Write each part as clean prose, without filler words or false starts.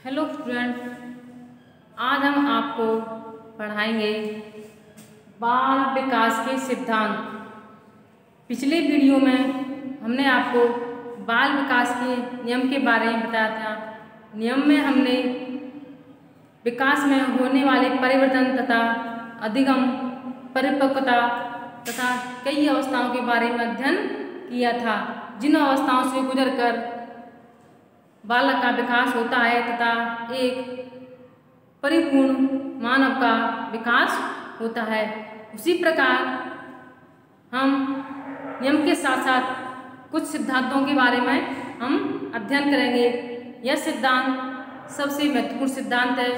Hello student, आज हम आपको पढ़ाएंगे बाल विकास के सिद्धांत। पिछले वीडियो में हमने आपको बाल विकास के नियम के बारे में बताया था। नियम में हमने विकास में होने वाले परिवर्तन तथा अधिगम, परिपक्वता तथा कई अवस्थाओं के बारे में अध्ययन किया था, जिन अवस्थाओं से गुजरकर बालक का विकास होता है तथा एक परिपूर्ण मानव का विकास होता है। उसी प्रकार हम नियम के साथ साथ कुछ सिद्धांतों के बारे में हम अध्ययन करेंगे। यह सिद्धांत सबसे महत्वपूर्ण सिद्धांत है।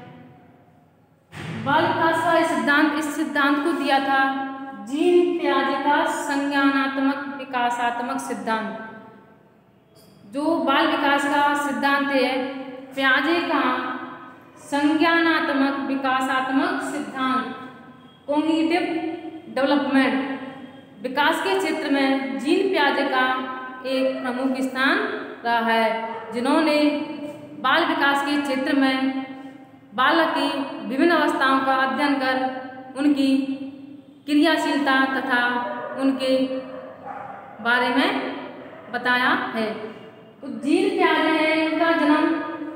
बाल विकास का इस सिद्धांत को दिया था जीन पियाजे का संज्ञानात्मक विकासात्मक सिद्धांत। जो बाल विकास का सिद्धांत है, पियाजे का संज्ञानात्मक विकासात्मक सिद्धांत, कॉग्निटिव डेवलपमेंट विकास के क्षेत्र में जीन पियाजे का एक प्रमुख स्थान रहा है, जिन्होंने बाल विकास के क्षेत्र में बालक की विभिन्न अवस्थाओं का अध्ययन कर उनकी क्रियाशीलता तथा उनके बारे में बताया है। तो जीन पियाजे है, इनका जन्म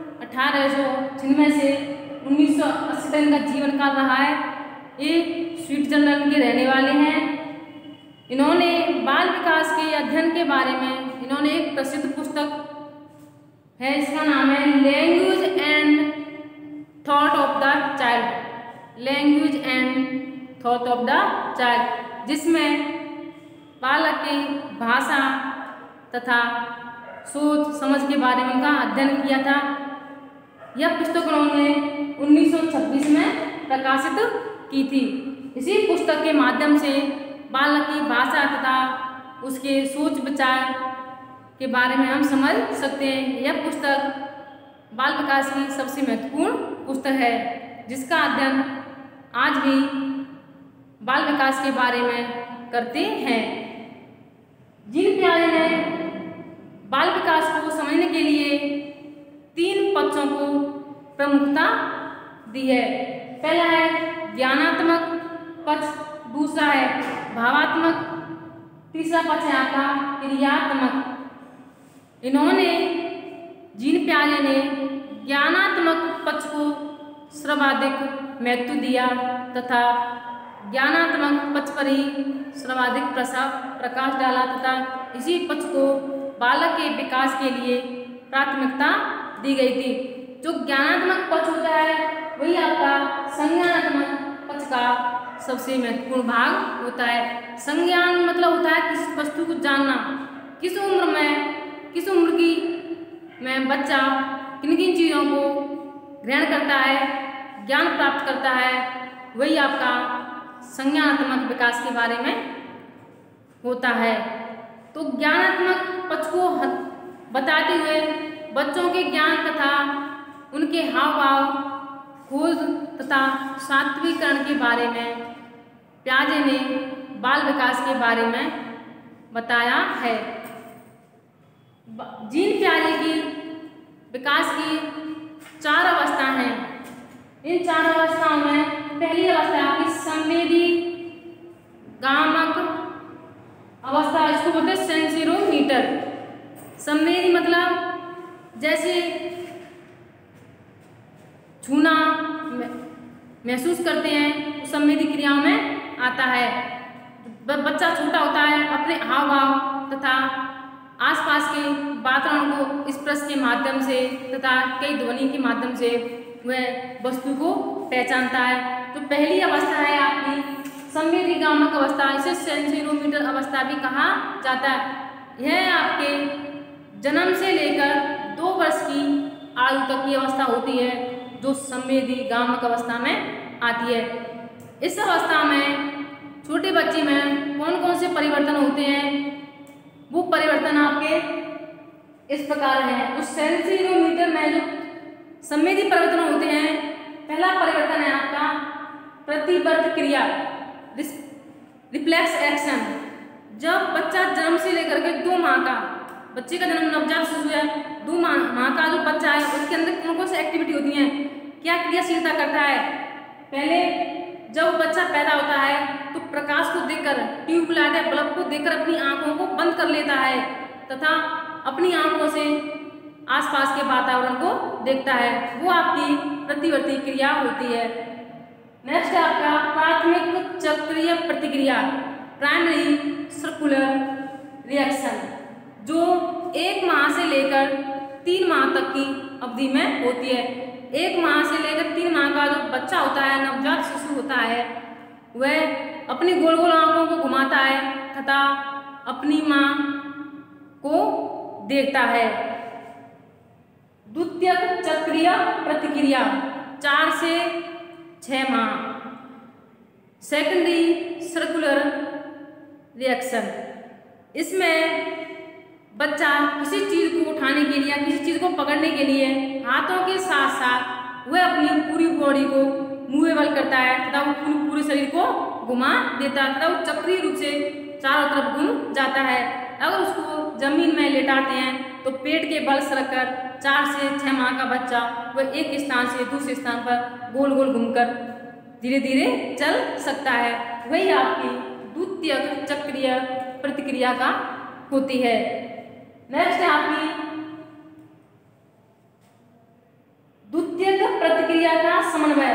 1896 से 1980 तक इनका जीवन काल रहा है। ये स्विट्जरलैंड के रहने वाले हैं। इन्होंने बाल विकास के अध्ययन के बारे में इन्होंने एक प्रसिद्ध पुस्तक है, इसका नाम है language and thought of the child, language and thought of the child, जिसमें बालक की भाषा तथा सोच समझ के बारे में उनका अध्ययन किया था। यह पुस्तक उन्होंने 1926 में प्रकाशित की थी। इसी पुस्तक के माध्यम से बालक की भाषा तथा उसके सोच विचार के बारे में हम समझ सकते हैं। यह पुस्तक बाल विकास की सबसे महत्वपूर्ण पुस्तक है, जिसका अध्ययन आज भी बाल विकास के बारे में करते हैं। जीन पियाजे ने बाल विकास को समझने के लिए 3 पक्षों को प्रमुखता दी है। पहला है ज्ञानात्मक पक्ष, दूसरा है भावात्मक, तीसरा पक्ष है आपका क्रियात्मक। इन्होंने जीन पियाजे ने ज्ञानात्मक पक्ष को सर्वाधिक महत्व दिया तथा ज्ञानात्मक पक्ष पर ही सर्वाधिक प्रकाश डाला तथा इसी पक्ष को बालक के विकास के लिए प्राथमिकता दी गई थी। जो ज्ञानात्मक पक्ष होता है वही आपका संज्ञानात्मक पक्ष का सबसे महत्वपूर्ण भाग होता है। संज्ञान मतलब होता है किसी वस्तु को जानना, किस उम्र में बच्चा किन किन चीज़ों को ग्रहण करता है, ज्ञान प्राप्त करता है, वही आपका संज्ञानात्मक विकास के बारे में होता है। तो ज्ञानात्मक पक्ष को बताते हुए बच्चों के ज्ञान तथा उनके हाव भाव, खोज तथा सात्विकरण के बारे में पियाजे ने बाल विकास के बारे में बताया है। जीन पियाजे की विकास की 4 अवस्थाएं हैं। इन 4 अवस्थाओं में पहली अवस्था आपकी संवेदी गामक अवस्था, इसको बोलते हैं सेंसिरोमीटर। संवेदी मतलब जैसे छूना महसूस करते हैं, संवेदी क्रियाओं में आता है। बच्चा छोटा होता है, अपने हाव भाव तथा आसपास के वातावरण को स्पर्श के माध्यम से तथा कई ध्वनि के माध्यम से वह वस्तु को पहचानता है। तो पहली अवस्था है आपकी संवेदी गामक अवस्था, इसे सेंसिरोमीटर अवस्था भी कहा जाता है। यह आपके जन्म से लेकर 2 वर्ष की आयु तक की अवस्था होती है, जो संवेदी गामक अवस्था में आती है। इस अवस्था में छोटे बच्चे में कौन कौन से परिवर्तन होते हैं, वो परिवर्तन आपके इस प्रकार हैं। उस सेंसिरोमीटर में जो संवेदी परिवर्तन होते हैं, पहला परिवर्तन है आपका प्रतिवर्त क्रिया, रिफ्लेक्स एक्शन। जब बच्चा जन्म से लेकर के 2 माह का बच्चे का जन्म नवजात शिशु है, 2 माह का जो बच्चा है उसके अंदर कौन कौन सी एक्टिविटी होती है, क्या क्रियाशीलता करता है। पहले जब बच्चा पैदा होता है तो प्रकाश को देखकर, ट्यूबलाइट या बल्ब को देखकर अपनी आंखों को बंद कर लेता है तथा अपनी आंखों से आसपास के वातावरण को देखता है, वो आपकी प्रतिवर्ती क्रिया होती है। नेक्स्ट है आपका प्राथमिक चक्रीय प्रतिक्रिया, प्राइमरी सर्कुलर रिएक्शन, जो 1 माह से लेकर 3 माह तक की अवधि में होती है। 1 माह से लेकर 3 माह का जो बच्चा होता है, नवजात शिशु होता है, वह अपनी गोल गोल आंखों को घुमाता है तथा अपनी माँ को देखता है। द्वितीयक चक्रीय प्रतिक्रिया 4 से 6 माह, सेकेंडरी सर्कुलर रिएक्शन, इसमें बच्चा किसी चीज को उठाने के लिए, किसी चीज को पकड़ने के लिए हाथों के साथ साथ वह अपनी पूरी बॉडी को मूवेबल करता है तथा वो पूरे शरीर को घुमा देता है तथा वो चक्रीय रूप से चारों तरफ घूम जाता है। अगर उसको जमीन में लेटाते हैं तो पेट के बल सरककर 4 से 6 माह का बच्चा वह एक स्थान से दूसरे स्थान पर गोल गोल घूमकर धीरे धीरे चल सकता है। वही आपकी द्वितीयक चक्रीय प्रतिक्रिया का होती है। नेक्स्ट है आपकी द्वितीयक प्रतिक्रिया का समन्वय,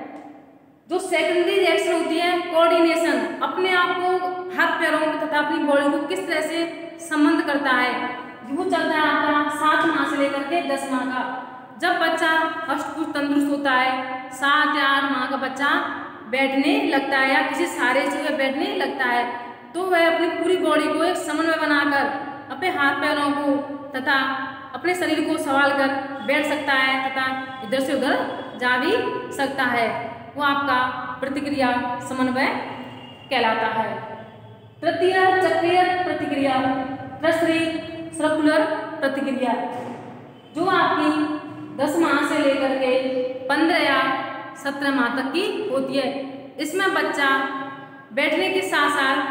जो सेकेंडरी रिएक्शन होती है कोऑर्डिनेशन, अपने आप को हाथ पैरों तथा अपनी बॉडी को किस तरह से संबंध करता है, वो चलता है आपका 7 माह से लेकर के 10 माह का। जब बच्चा हष्ट-पुष्ट तंदुरुस्त होता है, 7 या 8 माह का बच्चा बैठने लगता है या किसी सहारे से वह बैठने लगता है, तो वह अपनी पूरी बॉडी को एक समन्वय बनाकर अपने हाथ पैरों को तथा अपने शरीर को संभाल कर बैठ सकता है तथा इधर से उधर जा भी सकता है, वो आपका प्रतिक्रिया समन्वय कहलाता है। तृतीय चक्रीय प्रतिक्रिया, तीसरी सर्कुलर प्रतिक्रिया, जो आपकी 10 माह से लेकर के 15 या 17 माह तक की होती है। इसमें बच्चा बैठने के साथ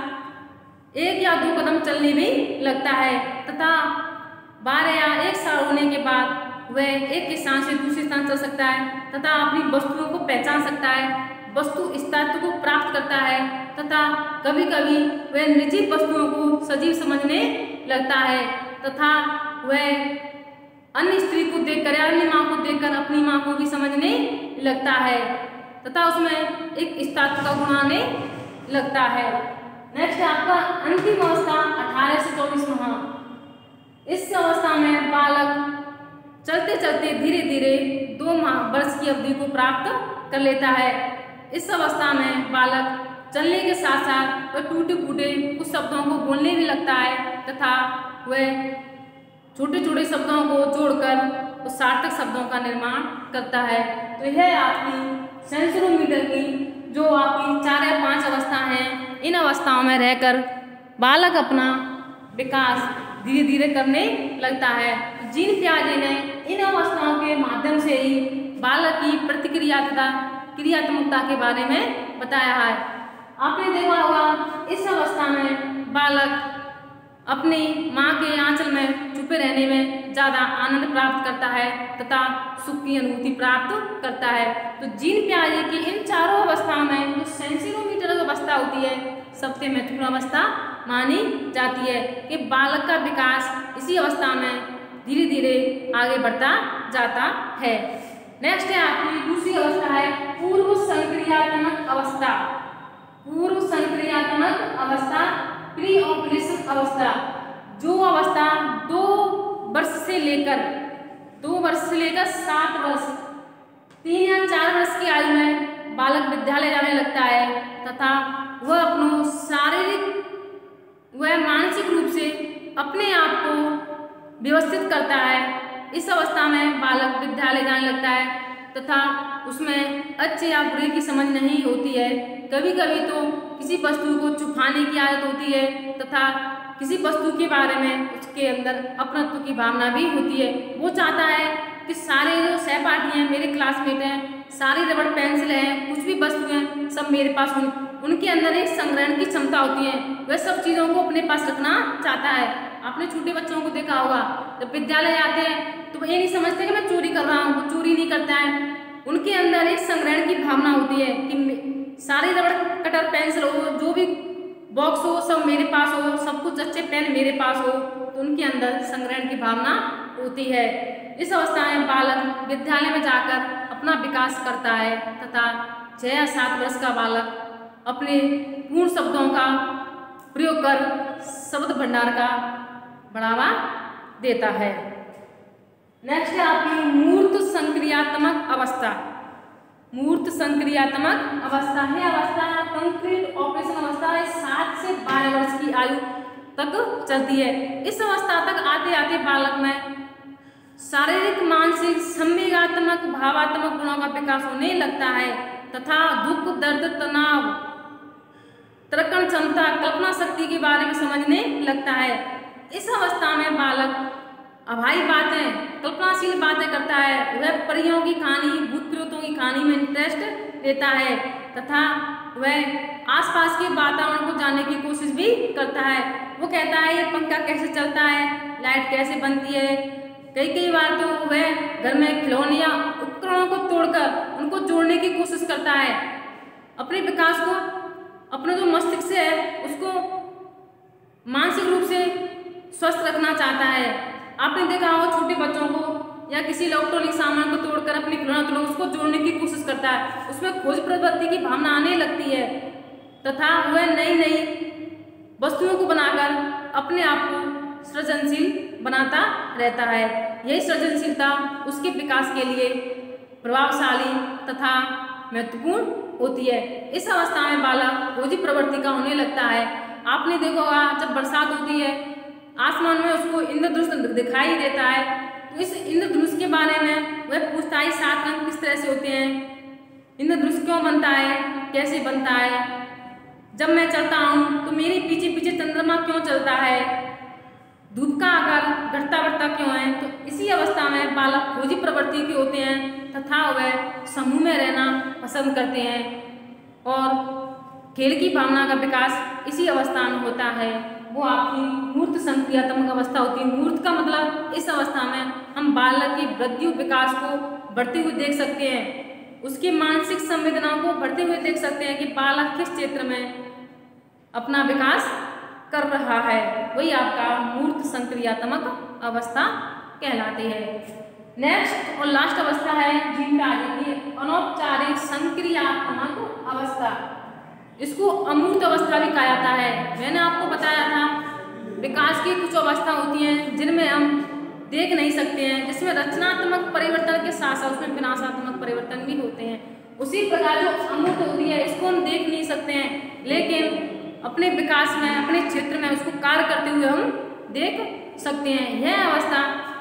साथ 1 या 2 कदम चलने भी लगता है तथा 12 या 1 साल होने के बाद वह एक स्थान से दूसरे स्थान चल सकता है तथा अपनी वस्तुओं को पहचान सकता है, वस्तु स्थायित्व को प्राप्त करता है तथा कभी कभी वह निजी वस्तुओं को सजीव समझने लगता है तथा वह अन्य स्त्री को देखकर या अन्य माँ को देखकर अपनी माँ को भी समझने लगता है तथा उसमें एक स्थायित्व का गुण आने लगता है। नेक्स्ट आपका अंतिम अवस्था 18 से 24 माह। इस अवस्था में बालक चलते चलते धीरे धीरे 2 वर्ष की अवधि को प्राप्त कर लेता है। इस अवस्था में बालक चलने के साथ साथ वह टूटे फूटे कुछ शब्दों को बोलने भी लगता है तथा वह छोटे छोटे शब्दों को जोड़कर उस सार्थक शब्दों का निर्माण करता है। तो यह आपकी सेंसरोमीटर की जो आपकी 4 या 5 अवस्था हैं, इन अवस्थाओं में रहकर बालक अपना विकास धीरे धीरे करने लगता है। जीन पियाजे ने इन अवस्थाओं के माध्यम से ही बालक की प्रतिक्रिया तथा क्रियात्मकता के बारे में बताया है। आपने देखा होगा इस अवस्था में बालक अपनी माँ के आंचल में छुपे रहने में ज़्यादा आनंद प्राप्त करता है तथा सुख की अनुभूति प्राप्त करता है। तो जीन पियाजे की इन चारों अवस्थाओं में जो सेंसरोमीटर अवस्था होती है सबसे महत्वपूर्ण अवस्था मानी जाती है कि बालक का विकास इसी अवस्था में धीरे धीरे आगे बढ़ता जाता है। नेक्स्ट है आपकी दूसरी अवस्था है पूर्व संक्रियात्मक अवस्था। पूर्व संक्रियात्मक अवस्था, प्री ओव्यूलेशन अवस्था, जो अवस्था 2 वर्ष से लेकर 7 वर्ष, 3 या 4 वर्ष की आयु में बालक विद्यालय जाने लगता है तथा वह अपनो शारीरिक व मानसिक रूप से अपने आप को व्यवस्थित करता है। इस अवस्था में बालक विद्यालय जाने लगता है तथा उसमें अच्छे या बुरे की समझ नहीं होती है। कभी कभी तो किसी वस्तु को छुपाने की आदत होती है तथा किसी वस्तु के बारे में उसके अंदर अपनत्व की भावना भी होती है। वो चाहता है कि सारे जो सहपाठी हैं, मेरे क्लासमेट हैं, सारी रबड़ पेंसिल हैं, कुछ भी वस्तु हैं, सब मेरे पास उनके अंदर एक संग्रहण की क्षमता होती है। वह सब चीज़ों को अपने पास रखना चाहता है। आपने छोटे बच्चों को देखा होगा, जब विद्यालय आते हैं तो वो ये नहीं समझते कि मैं चोरी कर रहा हूँ, वो चोरी नहीं करता है। उनके अंदर एक संग्रहण की भावना होती है कि सारे रबड़ कटर पेंसिल हो, जो भी बॉक्स हो, सब मेरे पास हो, सब कुछ अच्छे पेन मेरे पास हो, तो उनके अंदर संग्रहण की भावना होती है। इस अवस्था में बालक विद्यालय में जाकर अपना विकास करता है तथा 6 या 7 वर्ष का बालक अपने पूर्ण शब्दों का प्रयोग कर शब्द भंडार का बढ़ावा देता है। नेक्स्ट है आपकी मूर्त संक्रियात्मक अवस्था। मूर्त संक्रियात्मक अवस्था है अवस्था कंक्रीट ऑपरेशन अवस्था 7 से 12 वर्ष की आयु तक चलती है। इस अवस्था तक आते आते बालक में शारीरिक, मानसिक, संवेगात्मक, भावात्मक गुणों का विकास होने लगता है तथा दुख, दर्द, तनाव, तर्कण क्षमता, कल्पना शक्ति के बारे में समझने लगता है। इस अवस्था में बालक अभाई बातें, कल्पनाशील बातें करता है। वह परियों की कहानी, भूत प्रेतों की कहानी में इंटरेस्ट लेता है तथा वह आसपास के वातावरण को जानने की कोशिश भी करता है। वो कहता है ये पंखा कैसे चलता है, लाइट कैसे बनती है। कई बार तो वह घर में खिलौने या उपकरणों को तोड़कर उनको जोड़ने की कोशिश करता है। अपने विकास को, अपना जो मस्तिष्क है उसको मानसिक रूप से स्वस्थ रखना चाहता है। आपने देखा हो छोटे बच्चों को या किसी इलेक्ट्रॉनिक सामान को तोड़कर अपनी खिलौना तोड़ उसको जोड़ने की कोशिश करता है। उसमें खोज प्रवृत्ति की भावना आने लगती है तथा वह नई नई वस्तुओं को बनाकर अपने आप को सृजनशील बनाता रहता है। यही सृजनशीलता उसके विकास के लिए प्रभावशाली तथा महत्वपूर्ण होती है। इस अवस्था में बालक खोजी प्रवृत्ति का होने लगता है। आपने देखा होगा जब बरसात होती है आसमान में उसको इंद्रधनुष दिखाई देता है, तो इस इंद्रधनुष के बारे में वह पूछता है 7 रंग किस तरह से होते हैं, इंद्रधनुष क्यों बनता है, कैसे बनता है, जब मैं चलता हूँ तो मेरे पीछे पीछे चंद्रमा क्यों चलता है, धूप का आकार घटता बढ़ता क्यों है। तो इसी अवस्था में बालक खोजी प्रवृत्ति के होते हैं तथा वह समूह में रहना पसंद करते हैं और खेल की भावना का विकास इसी अवस्था में होता है। वो आपकी मूर्त संक्रियात्मक अवस्था होती है। मूर्त का मतलब इस अवस्था में हम बालक की वृद्धि विकास को बढ़ते हुए देख सकते हैं, उसकी मानसिक संवेदनाओं को बढ़ते हुए देख सकते हैं कि बालक किस क्षेत्र में अपना विकास कर रहा है। वही आपका मूर्त संक्रियात्मक अवस्था कहलाती है। नेक्स्ट और लास्ट अवस्था है जीन पे आ जाती है अनौपचारिक संक्रियात्मक अवस्था। इसको अमूर्त अवस्था भी कहा जाता है। मैंने आपको बताया था विकास की कुछ अवस्था होती हैं जिनमें हम देख नहीं सकते हैं, जिसमें रचनात्मक परिवर्तन के साथ साथ उसमें विनाशात्मक परिवर्तन भी होते हैं। उसी प्रकार जो अमूर्त होती है इसको हम देख नहीं सकते हैं, लेकिन अपने विकास में अपने क्षेत्र में उसको कार्य करते हुए हम देख सकते हैं। यह अवस्था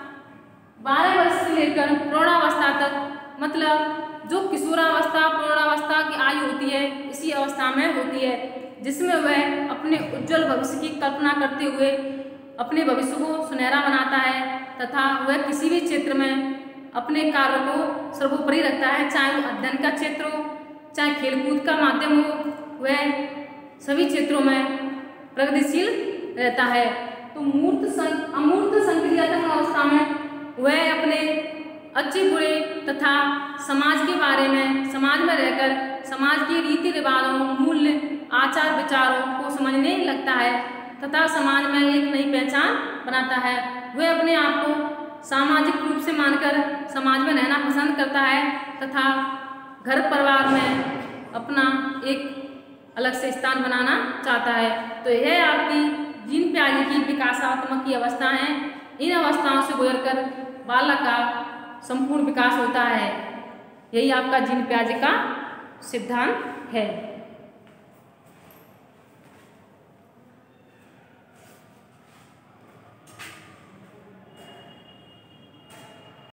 12 वर्ष से लेकर प्रौढ़ावस्था तक, मतलब जो किशोरावस्था प्रौढ़ावस्था की आयु होती है इसी अवस्था में होती है, जिसमें वह अपने उज्जवल भविष्य की कल्पना करते हुए अपने भविष्य को सुनहरा बनाता है तथा वह किसी भी क्षेत्र में अपने कार्य को सर्वोपरि रखता है, चाहे वो अध्ययन का क्षेत्र हो, चाहे खेलकूद का माध्यम हो, वह सभी क्षेत्रों में प्रगतिशील रहता है। तो अमूर्त संक्रियात्मक अवस्था में वह अपने अच्छे बुरे तथा समाज के बारे में, समाज में रहकर समाज के रीति रिवाजों, मूल्य, आचार विचारों को समझने लगता है तथा समाज में एक नई पहचान बनाता है। वह अपने आप को सामाजिक रूप से मानकर समाज में रहना पसंद करता है तथा घर परिवार में अपना एक अलग से स्थान बनाना चाहता है। तो यह आपकी जीन प्याजे की विकासात्मक की अवस्था है। इन अवस्थाओं से गुजरकर बालक का संपूर्ण विकास होता है। यही आपका जीन प्याजे का सिद्धांत है।